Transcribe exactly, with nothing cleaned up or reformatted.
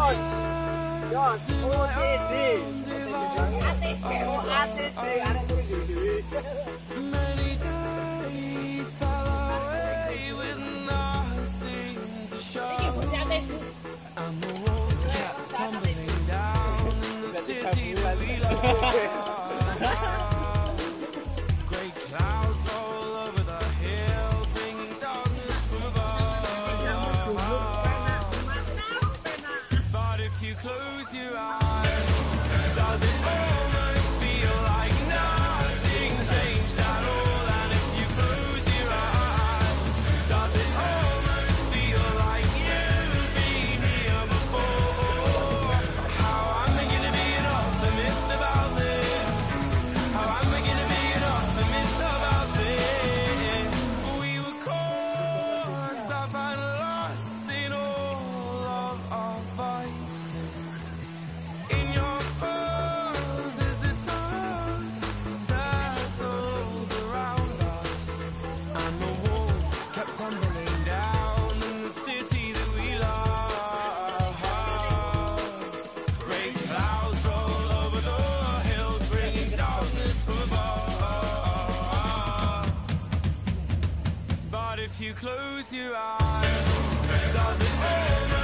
Yon. Yon. O T D. A T C. O A T C. Ada tulis dewe. Many days fell away with nothing to show. And the walls kept tumbling down in the city that we love. Great clouds all over the hills, bringing darkness from above. But if you close your eyes, does it almost feel like nothing changed at all? And if you close your eyes, does it almost feel like you've been here before? How am I gonna be an optimist about this? How am I gonna be an optimist about this? We were caught up and lost in all of our vices. In your furs as the dust settled around us, and the walls kept tumbling down in the city that we love. Great clouds roll over the hills, bringing darkness from above. But if you close your eyes, does it all